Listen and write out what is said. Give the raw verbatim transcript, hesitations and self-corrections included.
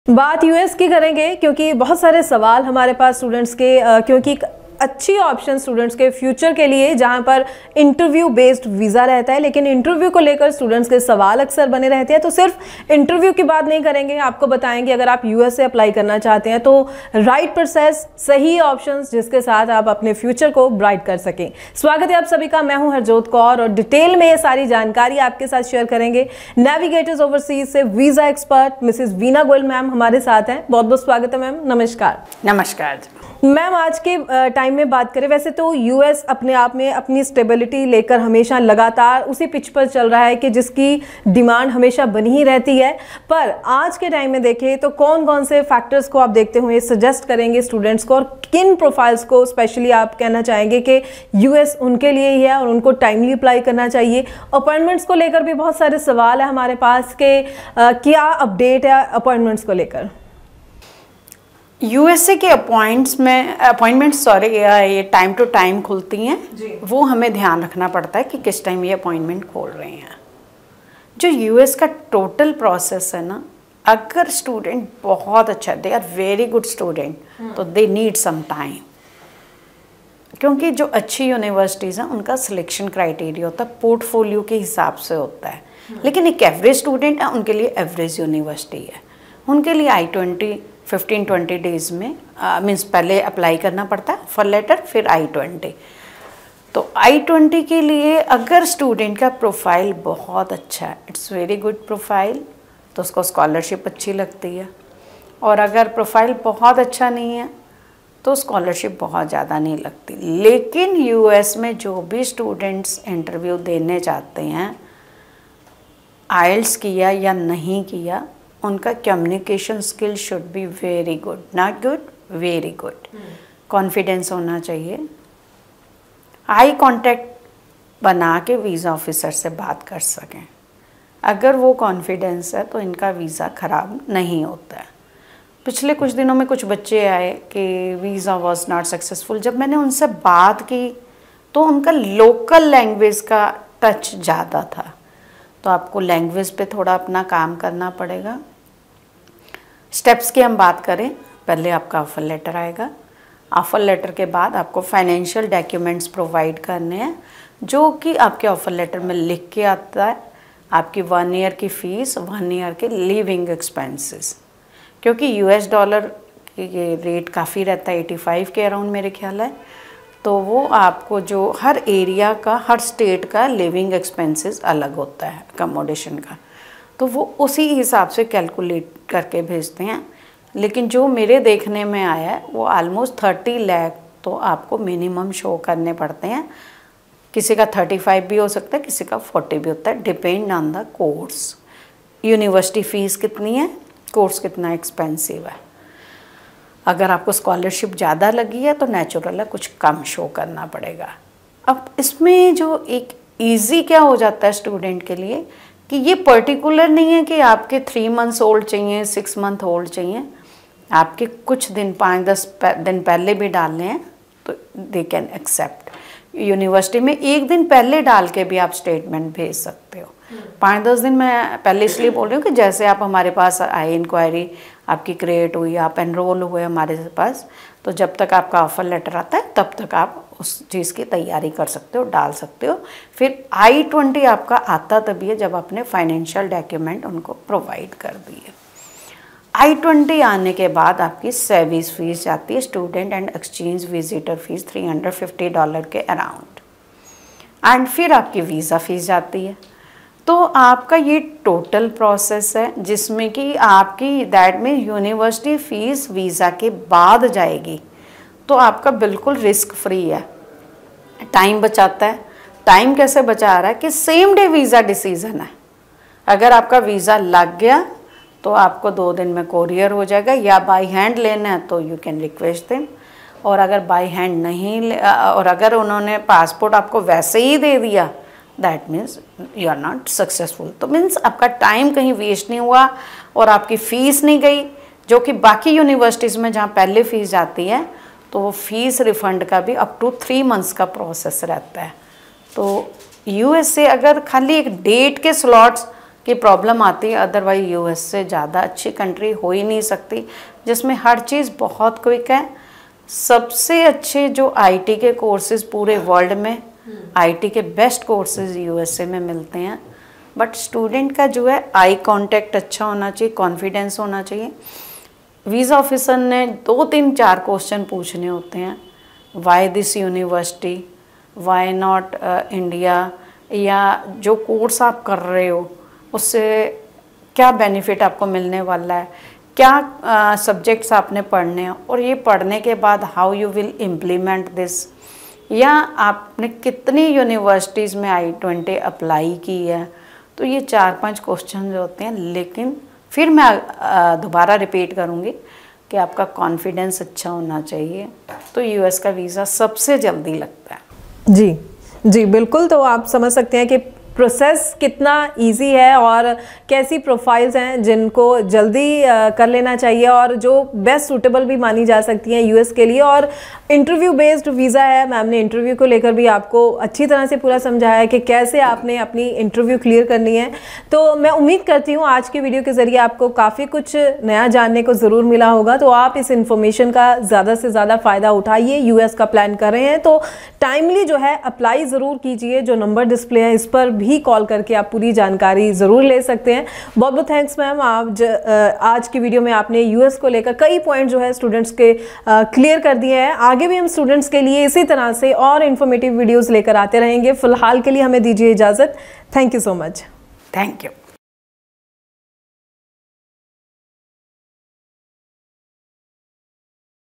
बात यूएस की करेंगे क्योंकि बहुत सारे सवाल हमारे पास स्टूडेंट्स के, क्योंकि एक अच्छी ऑप्शन स्टूडेंट्स के फ्यूचर के लिए जहां पर इंटरव्यू बेस्ड वीज़ा रहता है, लेकिन इंटरव्यू को लेकर स्टूडेंट्स के सवाल अक्सर बने रहते हैं। तो सिर्फ इंटरव्यू की बात नहीं करेंगे, आपको बताएंगे अगर आप यूएस से अप्लाई करना चाहते हैं तो राइट प्रोसेस, सही ऑप्शंस जिसके साथ आप अपने फ्यूचर को ब्राइट कर सकें। स्वागत है आप सभी का, मैं हूं हरजोत कौर और डिटेल में ये सारी जानकारी आपके साथ शेयर करेंगे। नेविगेटर्स ओवरसीज से visa expert Mrs Veena Goyal ma'am हमारे साथ हैं। बहुत बहुत स्वागत है मैम, नमस्कार। नमस्कार मैम, आज के टाइम में बात करें, वैसे तो यूएस अपने आप में अपनी स्टेबिलिटी लेकर हमेशा लगातार उसी पिच पर चल रहा है कि जिसकी डिमांड हमेशा बनी ही रहती है, पर आज के टाइम में देखें तो कौन कौन से फैक्टर्स को आप देखते हुए सजेस्ट करेंगे स्टूडेंट्स को, और किन प्रोफाइल्स को स्पेशली आप कहना चाहेंगे कि यूएस उनके लिए ही है और उनको टाइमली अप्लाई करना चाहिए? अपॉइंटमेंट्स को लेकर भी बहुत सारे सवाल है हमारे पास कि क्या अपडेट है अपॉइंटमेंट्स को लेकर? यूएसए के अपॉइंट्स में अपॉइंटमेंट्स सॉरी ये टाइम टू टाइम खुलती हैं, वो हमें ध्यान रखना पड़ता है कि किस टाइम ये अपॉइंटमेंट खोल रहे हैं। जो यूएस का टोटल प्रोसेस है ना, अगर स्टूडेंट बहुत अच्छा, they are very good student, तो दे नीड सम टाइम, क्योंकि जो अच्छी यूनिवर्सिटीज़ हैं उनका सिलेक्शन क्राइटेरिया होता है, पोर्टफोलियो के हिसाब से होता है। लेकिन एक एवरेज स्टूडेंट है, उनके लिए एवरेज यूनिवर्सिटी है, उनके लिए I twenty fifteen twenty days में मीन्स uh, पहले अप्लाई करना पड़ता है ऑफर लेटर, फिर आई ट्वेंटी। तो आई ट्वेंटी के लिए अगर स्टूडेंट का प्रोफाइल बहुत अच्छा है, इट्स वेरी गुड प्रोफाइल, तो उसको स्कॉलरशिप अच्छी लगती है। और अगर प्रोफाइल बहुत अच्छा नहीं है तो स्कॉलरशिप बहुत ज़्यादा नहीं लगती। लेकिन यूएस में जो भी स्टूडेंट्स इंटरव्यू देने जाते हैं, आइल्स किया या नहीं किया, उनका communication skill should be very good, not good, very good. Confidence होना चाहिए, आई कांटेक्ट बना के वीज़ा ऑफिसर से बात कर सकें। अगर वो कॉन्फिडेंस है तो इनका वीज़ा ख़राब नहीं होता है। पिछले कुछ दिनों में कुछ बच्चे आए कि वीज़ा वाज नॉट सक्सेसफुल। जब मैंने उनसे बात की तो उनका लोकल लैंग्वेज का टच ज़्यादा था, तो आपको लैंग्वेज पे थोड़ा अपना काम करना पड़ेगा। स्टेप्स की हम बात करें, पहले आपका ऑफर लेटर आएगा। ऑफर लेटर के बाद आपको फाइनेंशियल डॉक्यूमेंट्स प्रोवाइड करने हैं, जो कि आपके ऑफर लेटर में लिख के आता है। आपकी वन ईयर की फ़ीस, वन ईयर के लिविंग एक्सपेंसेस, क्योंकि यूएस डॉलर की रेट काफ़ी रहता है, एटी फाइव के अराउंड मेरे ख्याल है, तो वो आपको जो हर एरिया का, हर स्टेट का लिविंग एक्सपेंसेस अलग होता है अकोमोडेशन का, तो वो उसी हिसाब से कैलकुलेट करके भेजते हैं। लेकिन जो मेरे देखने में आया है वो ऑलमोस्ट थर्टी लाख तो आपको मिनिमम शो करने पड़ते हैं। किसी का थर्टी फाइव भी हो सकता है, किसी का फोर्टी भी होता है, depend on the course. University fees कितनी है, कोर्स कितना एक्सपेंसिव है। अगर आपको स्कॉलरशिप ज़्यादा लगी है तो नेचुरल है कुछ कम शो करना पड़ेगा। अब इसमें जो एक इजी क्या हो जाता है स्टूडेंट के लिए कि ये पर्टिकुलर नहीं है कि आपके थ्री मंथ्स ओल्ड चाहिए, सिक्स मंथ ओल्ड चाहिए, आपके कुछ दिन, पाँच दस दिन पहले भी डालने हैं तो दे कैन एक्सेप्ट। यूनिवर्सिटी में एक दिन पहले डाल के भी आप स्टेटमेंट भेज सकते हो। पाँच दस दिन मैं पहले इसलिए बोल रही हूँ कि जैसे आप हमारे पास आए, इंक्वायरी आपकी क्रिएट हुई, आप एनरोल हुए हमारे पास, तो जब तक आपका ऑफर लेटर आता है तब तक आप उस चीज़ की तैयारी कर सकते हो, डाल सकते हो। फिर आई ट्वेंटी आपका आता तभी है जब आपने फाइनेंशियल डॉक्यूमेंट उनको प्रोवाइड कर दिए। आई ट्वेंटी आने के बाद आपकी सर्विस फीस जाती है, student and exchange visitor fees three hundred fifty dollar के अराउंड, एंड फिर आपकी वीज़ा फीस जाती है। तो आपका ये टोटल प्रोसेस है जिसमें कि आपकी दैट में यूनिवर्सिटी फ़ीस वीज़ा के बाद जाएगी, तो आपका बिल्कुल रिस्क फ्री है, टाइम बचाता है। टाइम कैसे बचा रहा है कि सेम डे वीज़ा डिसीज़न है। अगर आपका वीज़ा लग गया तो आपको दो दिन में कोरियर हो जाएगा, या बाय हैंड लेना है तो यू कैन रिक्वेस्ट देम। और अगर बाय हैंड नहीं, और अगर उन्होंने पासपोर्ट आपको वैसे ही दे दिया, that means you are not successful. तो मीन्स आपका टाइम कहीं वेस्ट नहीं हुआ और आपकी फ़ीस नहीं गई, जो कि बाकी यूनिवर्सिटीज़ में जहाँ पहले फ़ीस जाती है तो वो फ़ीस रिफ़ंड का भी अप टू थ्री मंथ्स का प्रोसेस रहता है। तो यूएस से अगर खाली एक डेट के स्लॉट्स की प्रॉब्लम आती है। अदरवाइज यूएस से ज़्यादा अच्छी कंट्री हो ही नहीं सकती, जिसमें हर चीज़ बहुत क्विक है। सबसे अच्छे जो आईटी के कोर्सेज पूरे वर्ल्ड में, आईटी के बेस्ट कोर्सेज यूएसए में मिलते हैं। बट स्टूडेंट का जो है आई कांटेक्ट अच्छा होना चाहिए, कॉन्फिडेंस होना चाहिए। वीज़ा ऑफिसर ने दो तीन चार क्वेश्चन पूछने होते हैं, why this university, why not India, या जो कोर्स आप कर रहे हो उससे क्या बेनिफिट आपको मिलने वाला है, क्या सब्जेक्ट्स uh, आपने पढ़ने हैं, और ये पढ़ने के बाद how you will implement this, या आपने कितनी यूनिवर्सिटीज़ में आई ट्वेंटी अप्लाई की है। तो ये चार पांच क्वेश्चन जो होते हैं, लेकिन फिर मैं दोबारा रिपीट करूँगी कि आपका कॉन्फिडेंस अच्छा होना चाहिए, तो यूएस का वीज़ा सबसे जल्दी लगता है। जी जी बिल्कुल। तो आप समझ सकते हैं कि प्रोसेस कितना इजी है और कैसी प्रोफाइल्स हैं जिनको जल्दी कर लेना चाहिए और जो बेस्ट सूटेबल भी मानी जा सकती हैं यूएस के लिए। और इंटरव्यू बेस्ड वीज़ा है, मैम ने इंटरव्यू को लेकर भी आपको अच्छी तरह से पूरा समझाया है कि कैसे आपने अपनी इंटरव्यू क्लियर करनी है। तो मैं उम्मीद करती हूँ आज की वीडियो के ज़रिए आपको काफ़ी कुछ नया जानने को ज़रूर मिला होगा। तो आप इस इन्फॉर्मेशन का ज़्यादा से ज़्यादा फ़ायदा उठाइए। यूएस का प्लान कर रहे हैं तो टाइमली जो है अप्लाई ज़रूर कीजिए। जो नंबर डिस्प्ले है इस पर भी कॉल करके आप पूरी जानकारी ज़रूर ले सकते हैं। बहुत बहुत थैंक्स मैम, आप आज की वीडियो में आपने यूएस को लेकर कई पॉइंट जो है स्टूडेंट्स के क्लियर कर दिए हैं। आगे भी हम स्टूडेंट्स के लिए इसी तरह से और इन्फॉर्मेटिव वीडियोस लेकर आते रहेंगे। फिलहाल के लिए हमें दीजिए इजाज़त। Thank you so much. Thank you.